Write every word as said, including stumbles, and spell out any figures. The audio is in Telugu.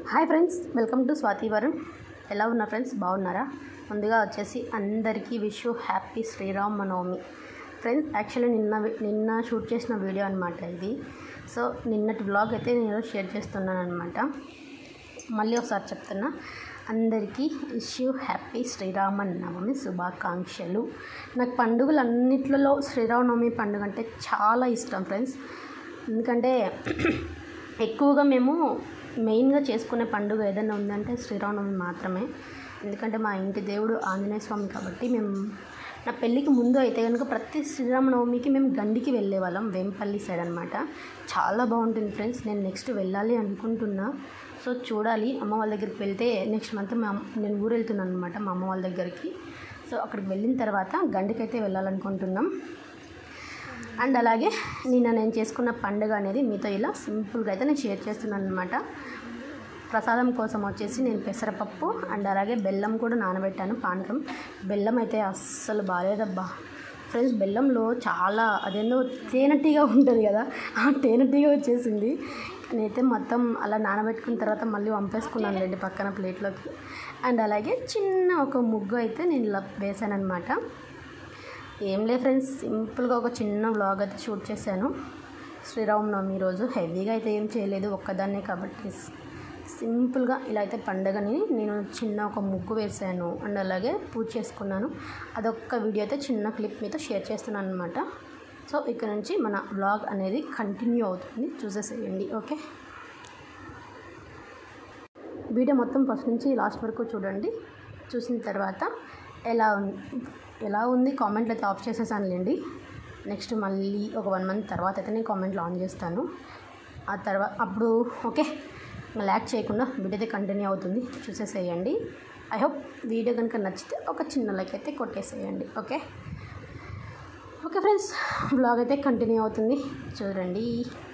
Hi friends, welcome to Swathi Varun. ఎలా ఉన్నా ఫ్రెండ్స్, బాగున్నారా? ముందుగా వచ్చేసి అందరికీ wish you happy Sri Rama Navami. Friends, actually నిన్న నిన్న షూట్ చేసిన వీడియో అనమాట ఇది. సో నిన్నటి బ్లాగ్ అయితే నేను షేర్ చేస్తున్నాను అనమాట. మళ్ళీ ఒకసారి చెప్తున్నా, అందరికీ విష్ యూ హ్యాపీ శ్రీరామనవమి శుభాకాంక్షలు. నాకు పండుగలు అన్నిట్లలో శ్రీరామనవమి పండుగ అంటే చాలా ఇష్టం ఫ్రెండ్స్. ఎందుకంటే ఎక్కువగా మేము మెయిన్గా చేసుకునే పండుగ ఏదైనా ఉందంటే శ్రీరామనవమి మాత్రమే. ఎందుకంటే మా ఇంటి దేవుడు ఆంజనేయ స్వామి కాబట్టి మేము నా పెళ్ళికి ముందు అయితే కనుక ప్రతి శ్రీరామనవమికి మేము గండికి వెళ్ళే వాళ్ళం, వేంపల్లి సైడ్ అనమాట. చాలా బాగుంటుంది ఫ్రెండ్స్. నేను నెక్స్ట్ వెళ్ళాలి అనుకుంటున్నా. సో చూడాలి, అమ్మ వాళ్ళ దగ్గరికి వెళ్తే నెక్స్ట్ మంత్ మా నేను ఊరు వెళ్తున్నాను అనమాట మా అమ్మ వాళ్ళ దగ్గరికి. సో అక్కడికి వెళ్ళిన తర్వాత గండికైతే వెళ్ళాలనుకుంటున్నాం. అండ్ అలాగే నిన్న నేను చేసుకున్న పండుగ అనేది మీతో ఇలా సింపుల్గా అయితే నేను షేర్ చేస్తున్నాను అనమాట. ప్రసాదం కోసం వచ్చేసి నేను పెసరపప్పు అండ్ అలాగే బెల్లం కూడా నానబెట్టాను, పానకం. బెల్లం అయితే అస్సలు బాగాలేదబ్బా ఫ్రెండ్స్. బెల్లంలో చాలా అదేందో తేనెటీగా ఉంటుంది కదా, ఆ తేనెటీగా వచ్చేసింది. నేనైతే మొత్తం అలా నానబెట్టుకున్న తర్వాత మళ్ళీ వంపేసుకున్నాను లేండి పక్కన ప్లేట్లోకి. అండ్ అలాగే చిన్న ఒక ముగ్గు అయితే నేను ఇలా వేసాను అనమాట. ఏం లేదు ఫ్రెండ్స్, సింపుల్గా ఒక చిన్న వ్లాగ్ అయితే షూట్ చేశాను శ్రీరామనవమి రోజు. హెవీగా అయితే ఏం చేయలేదు, ఒక్కదాన్నే కాబట్టి సింపుల్గా ఇలా అయితే పండుగని నేను చిన్న ఒక ముగ్గు వేసాను అండ్ అలాగే పూజ చేసుకున్నాను. అదొక్క వీడియో అయితే చిన్న క్లిప్ మీతో షేర్ చేస్తున్నాను అనమాట. సో ఇక్కడ నుంచి మన వ్లాగ్ అనేది కంటిన్యూ అవుతుంది, చూసేసేయండి. ఓకే, వీడియో మొత్తం ఫస్ట్ నుంచి లాస్ట్ వరకు చూడండి. చూసిన తర్వాత ఎలా ఉంది ఎలా ఉంది కామెంట్లు అయితే ఆఫ్ చేసేసానులేండి. నెక్స్ట్ మళ్ళీ ఒక వన్ మంత్ తర్వాత అయితే నేను కామెంట్లు ఆన్ చేస్తాను. ఆ తర్వాత అప్పుడు ఓకే ల్యాక్ చేయకుండా వీడియో అయితే కంటిన్యూ అవుతుంది, చూసేసేయండి. ఐ హోప్ వీడియో కనుక నచ్చితే ఒక చిన్న లైక్ అయితే కొట్టేసేయండి. ఓకే ఓకే ఫ్రెండ్స్, బ్లాగ్ అయితే కంటిన్యూ అవుతుంది, చూడండి.